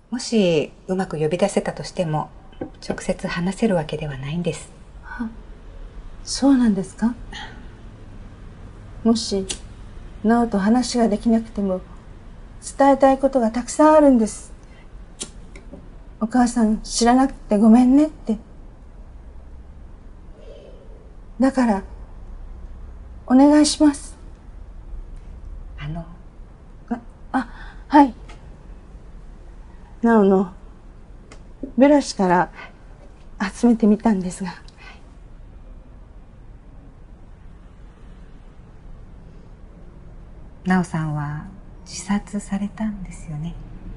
もしうまく呼び出せたとしても直接話せるわけではないんです。 そうなんですか？もし直と話ができなくても伝えたいことがたくさんあるんです。お母さん知らなくてごめんねって。だからお願いします。はい。直のブラシから集めてみたんですが。 直さんは自殺されたんですよね。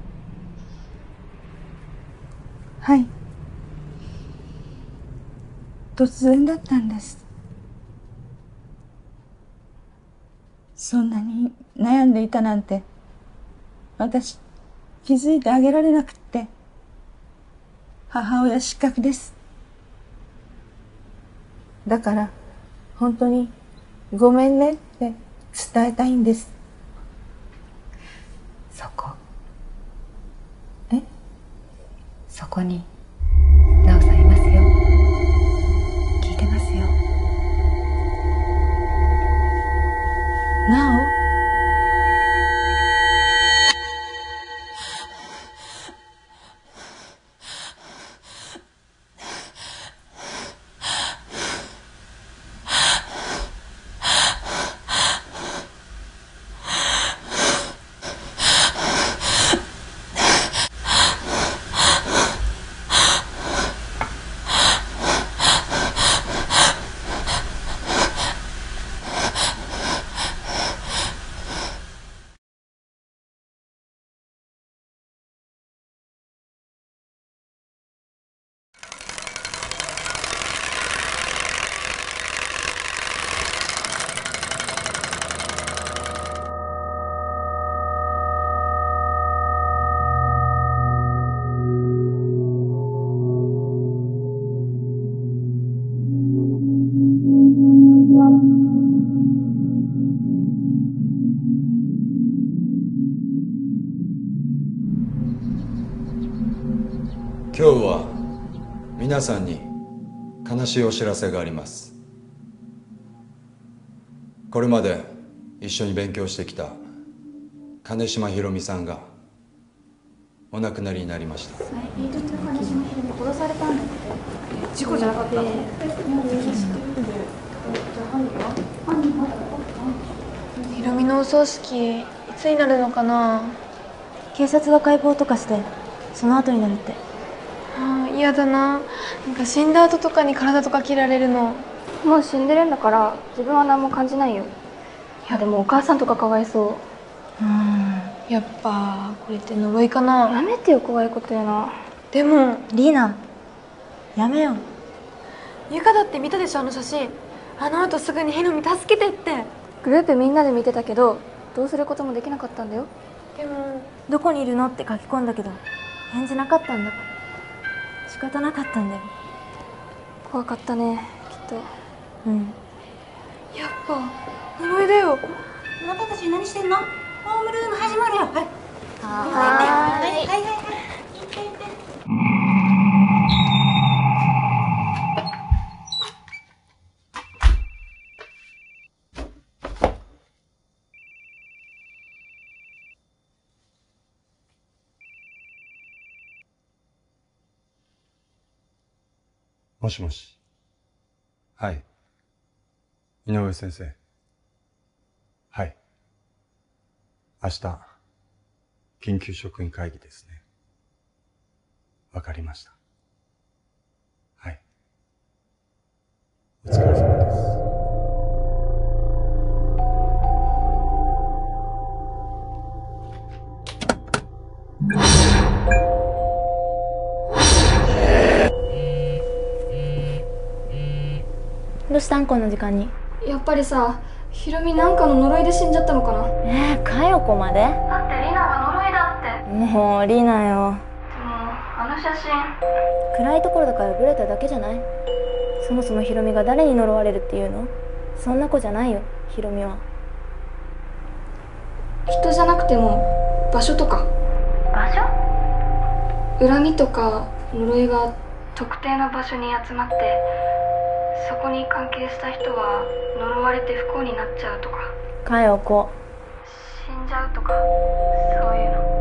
はい。突然だったんです。そんなに悩んでいたなんて私気づいてあげられなくって。母親失格です。だから本当にごめんねって伝えたいんです。 そこに直さんいますよ。聞いてますよ。 直？ 今日は皆さんに悲しいお知らせがあります。これまで一緒に勉強してきた金島ひろみさんがお亡くなりになりました。 金島ひろみ殺されたんだって。事故じゃなかった？ ひろみのお葬式いつになるのかな。 警察が解剖とかしてその後になるって。 ああ、嫌だな。なんか死んだ後とかに体とか切られるの。 もう死んでるんだから自分は何も感じないよ。いやでもお母さんとかかわいそう。 やっぱこれって呪いかな。 やめてよ、怖いこと言うの。 でもリーナやめよう。 ゆかだって見たでしょ、あの写真。あの後すぐにひろみ助けてって。 グループみんなで見てたけどどうすることもできなかったんだよ。 でもどこにいるのって書き込んだけど返事なかったんだ。仕方なかったんだよ。 怖かったね、きっと。 やっぱ呪いだよ。 あなたたち何してんの？ホームルーム始まるよ。はいはいはい。 もしもし。はい。井上先生。はい。明日緊急職員会議ですね。わかりました。はい。お疲れ様です。 どうしたんこんな時間に。 やっぱりさ、ひろみなんかの呪いで死んじゃったのかな。 かよこまで。 だってリナが呪いだって。 もうリナよ。 でもあの写真暗いところだからブレただけじゃない？そもそもひろみが誰に呪われるっていうの？そんな子じゃないよ、ひろみは。 人じゃなくても場所とか。 場所？ 恨みとか呪いが特定の場所に集まって、そこに関係した人は呪われて不幸になっちゃうとか、 かよこ、 死んじゃうとか、そういうの。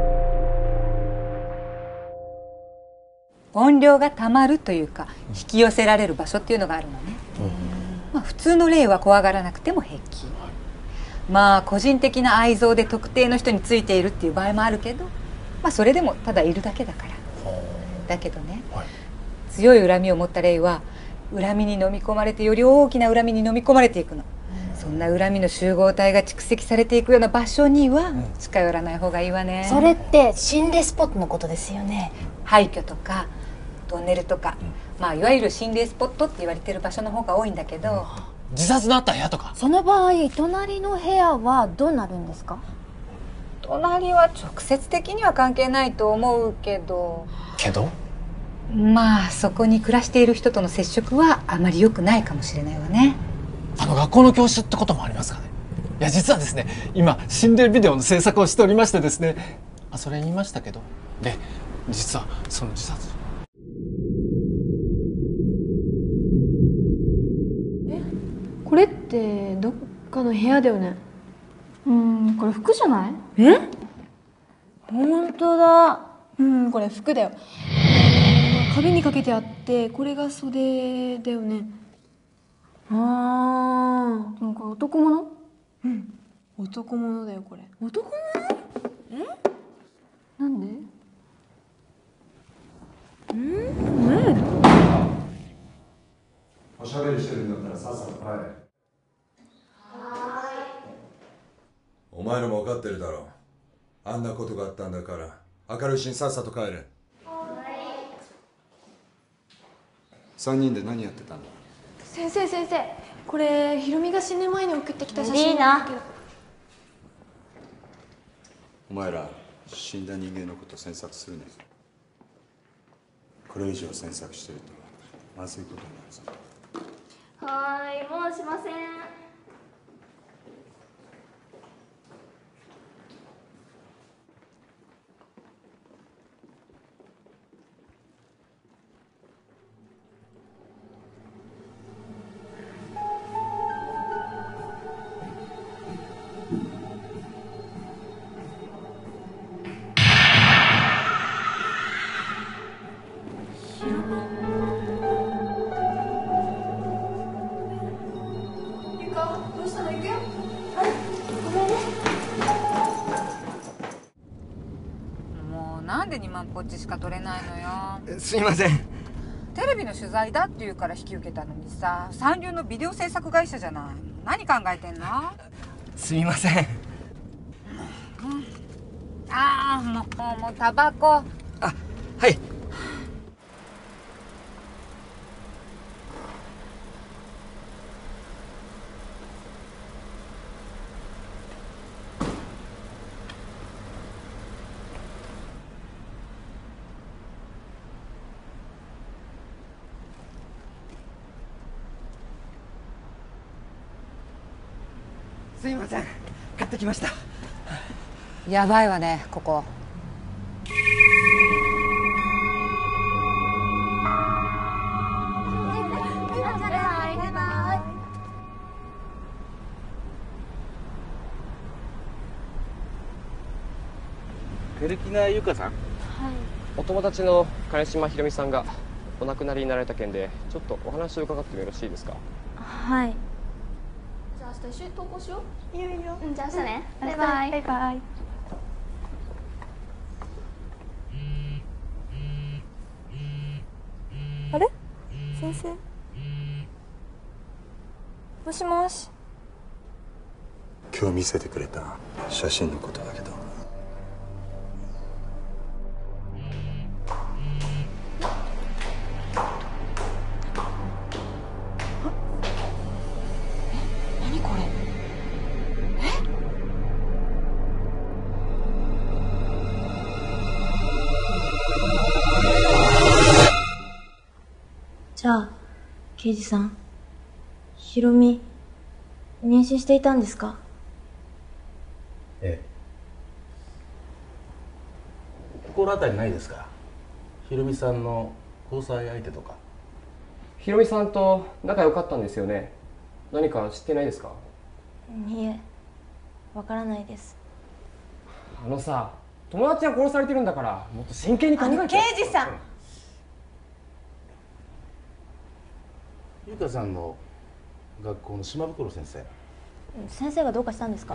怨霊がたまるというか引き寄せられる場所っていうのがあるのね。まあ普通の霊は怖がらなくても平気。まあ個人的な愛憎で特定の人についているっていう場合もあるけど、まあそれでもただいるだけだから。だけどね、強い恨みを持った霊は恨みに飲み込まれてより大きな恨みに飲み込まれていくの。そんな恨みの集合体が蓄積されていくような場所には近寄らない方がいいわね。 それって心霊スポットのことですよね。 廃墟とかトンネルとか、まあいわゆる心霊スポットって言われてる場所の方が多いんだけど、 自殺のあった部屋とか。 その場合隣の部屋はどうなるんですか？ 隣は直接的には関係ないと思うけど、まあそこに暮らしている人との接触はあまり良くないかもしれないわね。 学校の教室ってこともありますかね。いや実はですね、今心霊ビデオの制作をしておりましてですね、それ言いましたけど、で実はその自殺。 これってどっかの部屋だよね。 これ服じゃない？ 本当だ。これ服だよ。壁にかけてあって、これが袖だよね。 なんか男物？ 男物だよこれ。男物？ なんで？ おしゃべりしてるんだったらさっさと帰れ。お前らも分かってるだろう。あんなことがあったんだから明るいうちにさっさと帰れ。3人で何やってたんだ？ 先生、これひろみが死ぬ前に送ってきた写真なんだけど。 お前ら死んだ人間のこと詮索するね。これ以上詮索してるとまずいことになるぞ。 もうしません。 なんで2万ポッチしか取れないのよ。 すいません。 テレビの取材だっていうから引き受けたのにさ、三流のビデオ制作会社じゃない。何考えてんの？ すみません。 もうタバコ。 はい。すいません、買ってきました。 やばいわねここ。 ペルキナ優香さん。はい。お友達の金島ひろみさんがお亡くなりになられた件でちょっとお話を伺ってもよろしいですか？ はい。じゃあ明日一緒に投稿しよう。いいよ。じゃあ明日ね。バイバイ。バイバイ。 あれ？先生？もしもし。 今日見せてくれた写真のことだけど。 じゃあ刑事さん、ひろみ妊娠していたんですか？ ええ。心当たりないですか？ ひろみさんの交際相手とか。 ひろみさんと仲良かったんですよね。何か知ってないですか？ いえ、わからないです。 あのさ、友達が殺されてるんだからもっと真剣に考えて。 刑事さん、 ゆかさんの学校の島袋先生。 先生がどうかしたんですか？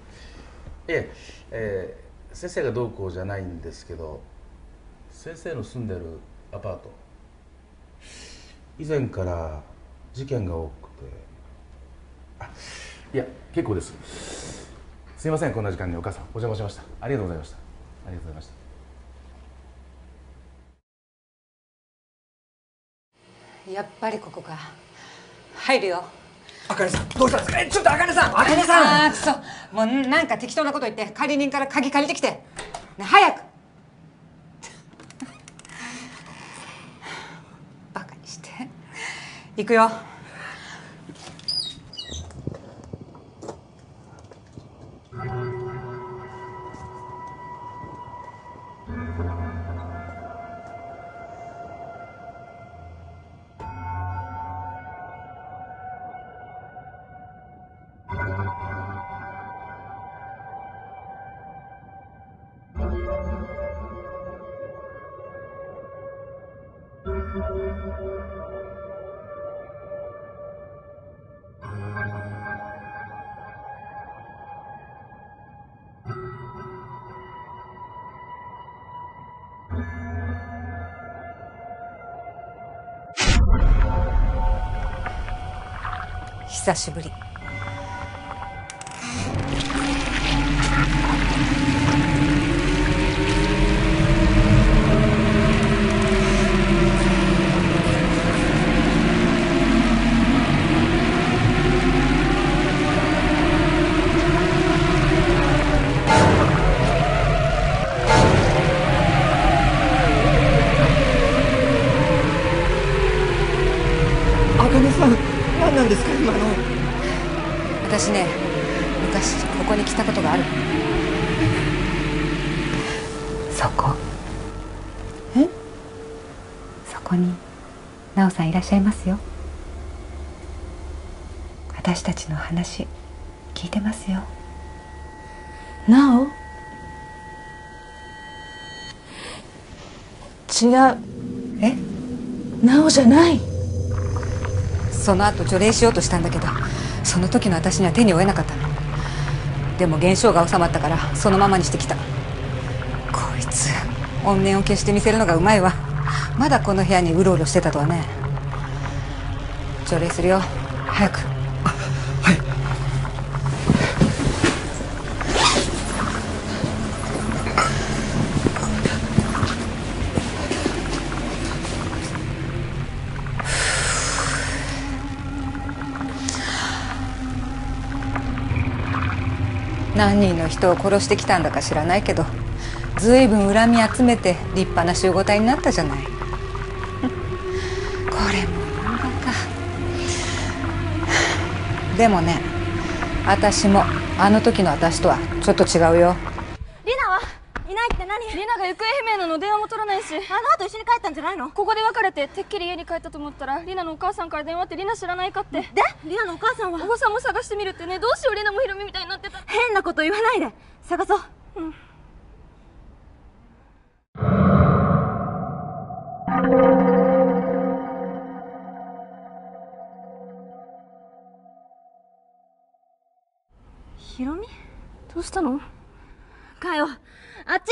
先生がどうこうじゃないんですけど、先生の住んでるアパート、以前から事件が多くて。いや結構です。すいません、こんな時間にお母さんお邪魔しました。ありがとうございました。ありがとうございました。 やっぱりここか。入るよ。 あかねさん、どうしたんですか？ちょっとあかねさん、あかねさん。 あーくそ、もうなんか適当なこと言って管理人から鍵借りてきて、ね、早く。バカにして行くよ。久しぶり。 あかねさん、何なんですか今の。 私ね、昔ここに来たことがある。そこ。そこに奈緒さんいらっしゃいますよ。私たちの話聞いてますよ。 奈緒？違う。奈緒じゃない。 その後除霊しようとしたんだけど、その時の私には手に負えなかったの。でも現象が収まったからそのままにしてきた。こいつ怨念を消してみせるのがうまいわ。まだこの部屋にうろうろしてたとはね。除霊するよ、早く。何人の人を殺してきたんだか知らないけど、ずいぶん恨み集めて立派な集合体になったじゃない。これも漫画か。でもね、私もあの時の私とはちょっと違うよ。 リナはいないって何？ リナが行方不明なの、電話も取らないし。 あの後一緒に帰ったんじゃないの？ ここで別れててっきり家に帰ったと思ったら、リナのお母さんから電話ってリナ知らないかって。 でリナのお母さんは？ おばさんも探してみるってね。どうしよう、リナもヒロミみたいになってた。 変なこと言わないで探そう。 ヒロミ？どうしたの？ かよ、あっち。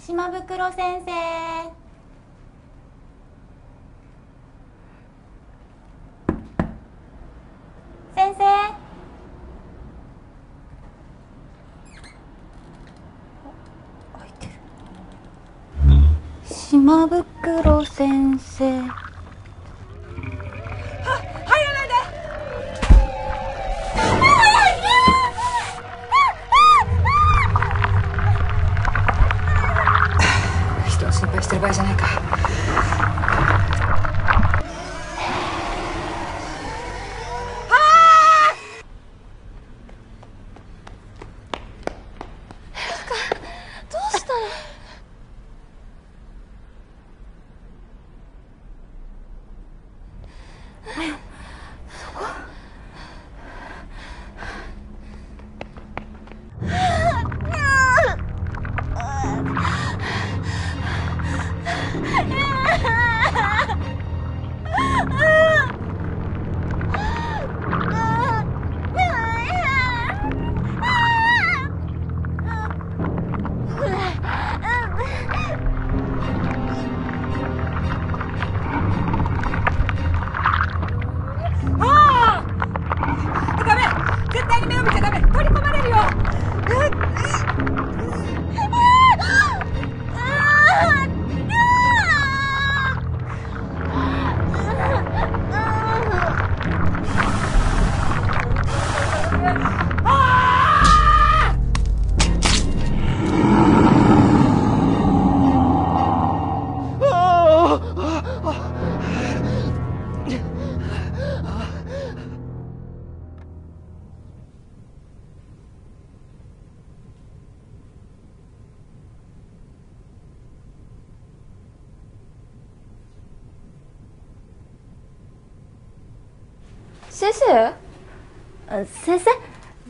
島袋先生。先生。開いてる。島袋先生。 人を心配してる場合じゃないか。 どうしたの？ ダメ、絶対に目を見ちゃダメ。取り込まれるよ。 先生？ 先生？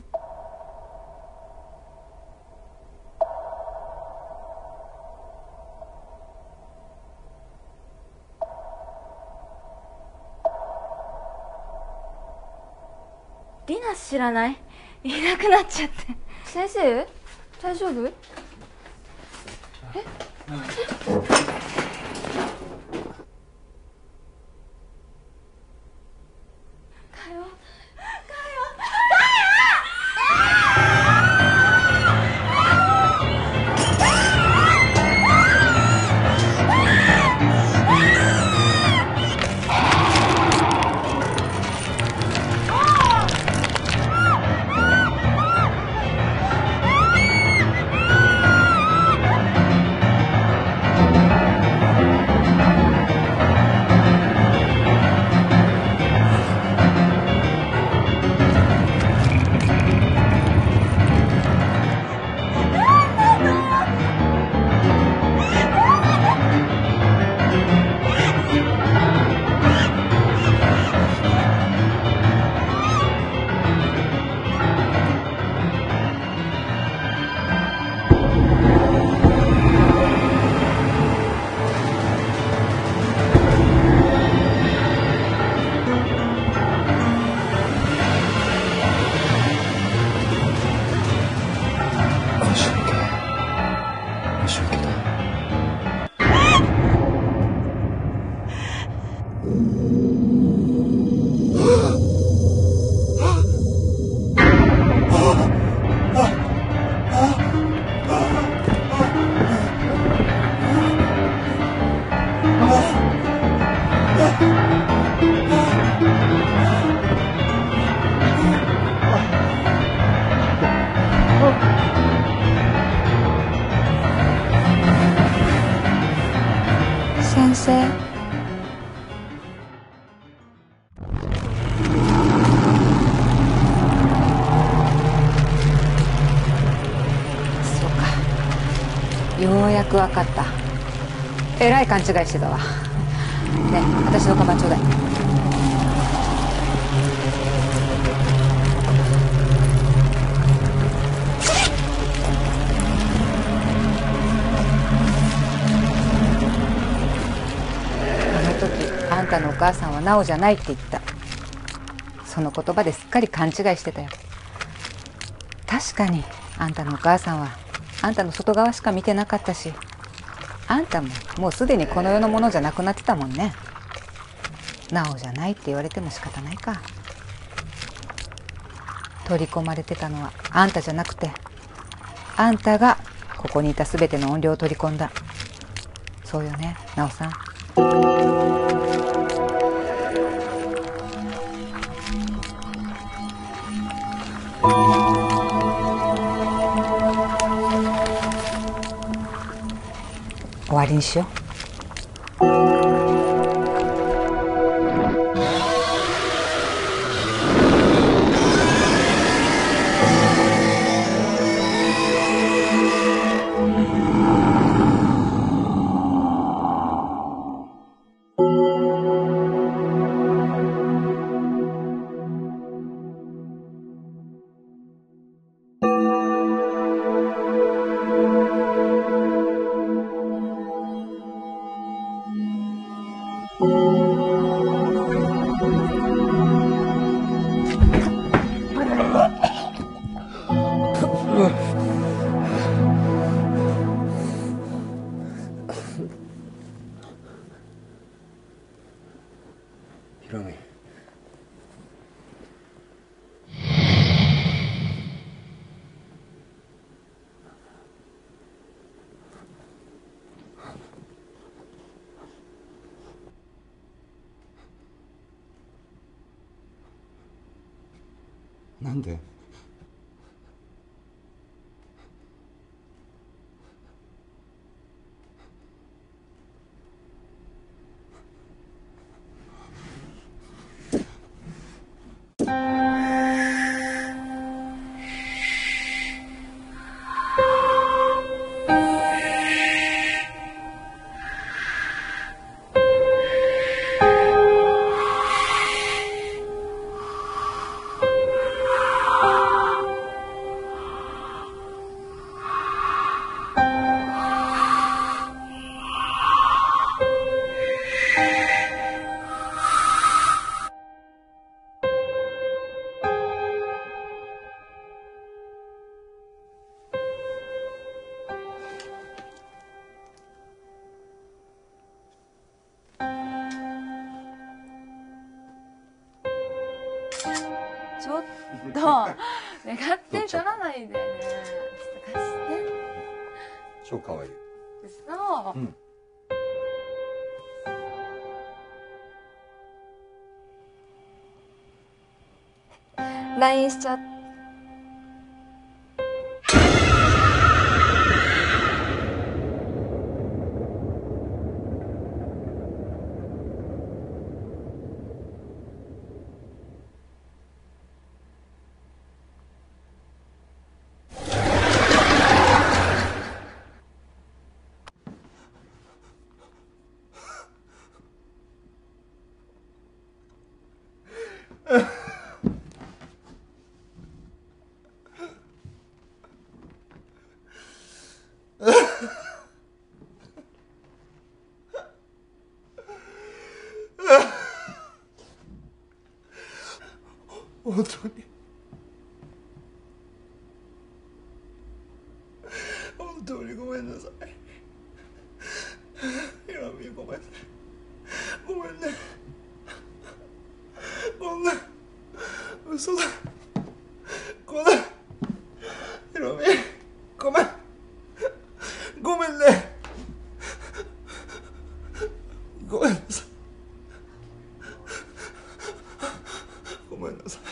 リナ知らない？いなくなっちゃって。 先生？大丈夫？先生。そうか、ようやく分かった。えらい勘違いしてたわ。ねえ、私のカバンちょうだい。あんたのお母さんはナオじゃないって言った。その言葉ですっかり勘違いしてたよ。確かにあんたのお母さんはあんたの外側しか見てなかったし、 あんたももうすでにこの世のものじゃなくなってたもんね。なおじゃないって言われても仕方ないか。取り込まれてたのはあんたじゃなくて、あんたがここにいた全ての音量を取り込んだ。そうよね、なおさん。終わりにしよう。 ひろみ。 なんで？ ちょっと願って取らないでね。ちょっと貸して。 超かわいい。 嘘。 うん。 LINE しちゃっ本当に本当にごめんなさい。ひろみ、ごめんね。ごめんね。こんな嘘だ。こんなひろみ、ごめん。ごめんね。ごめんなさい。ごめんなさい。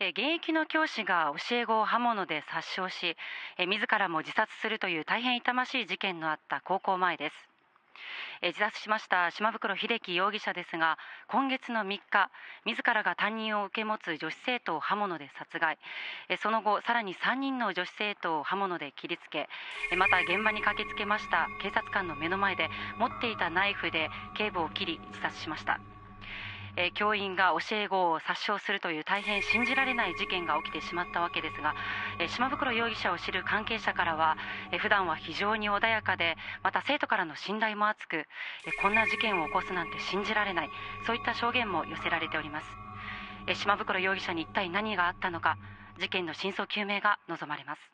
現役の教師が教え子を刃物で殺傷し、自らも自殺するという大変痛ましい事件のあった高校前です。自殺しました島袋秀樹容疑者ですが、今月の3日、自らが担任を受け持つ女子生徒を刃物で殺害、その後さらに3人の女子生徒を刃物で切りつけ、また現場に駆けつけました警察官の目の前で持っていたナイフで頸部を切り自殺しました。教員が教え子を殺傷するという大変信じられない事件が起きてしまったわけですが、島袋容疑者を知る関係者からは、普段は非常に穏やかで、また生徒からの信頼も厚く、こんな事件を起こすなんて信じられない、そういった証言も寄せられております。島袋容疑者に一体何があったのか、事件の真相究明が望まれます。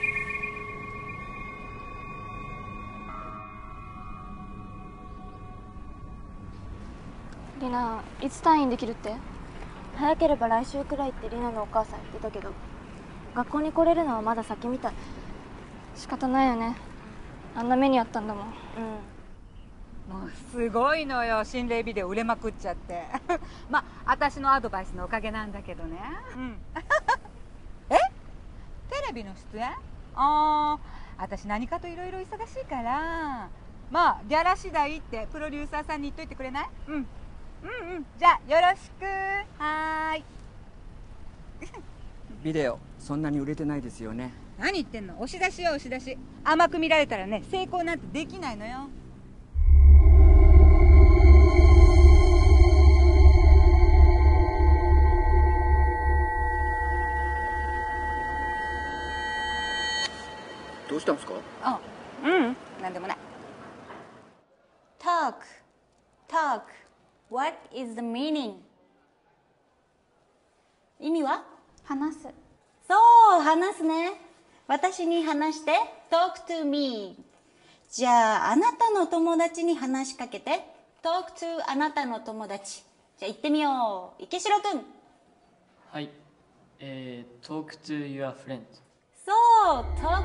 リナ、いつ退院できるって？ 早ければ来週くらいってリナのお母さん言ってたけど、学校に来れるのはまだ先みたい。 仕方ないよね、あんな目にあったんだもん。 もうすごいのよ、心霊ビデオ売れまくっちゃってまあ私のアドバイスのおかげなんだけどね。え、テレビの出演？私何かといろいろ忙しいから、まあギャラ次第ってプロデューサーさんに言っといてくれない？じゃあよろしく。はーいビデオそんなに売れてないですよね。 何言ってんの、押し出しよ押し出し。甘く見られたらね、成功なんてできないのよ。 どうしたんですか？ なんでもない。 talk what is the meaning？ 意味は？ 話す。 そう、話すね。私に話して。 talk to me。 じゃああなたの友達に話しかけて。 talk to あなたの友達。じゃあ行ってみよう。池城くん。 はい、talk to your friend。 そう、talk